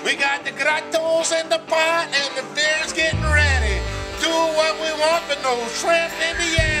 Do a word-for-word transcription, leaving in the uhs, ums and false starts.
We got the grottos in the pot and the beer's getting ready. Do what we want, but no shrimp in the yeti.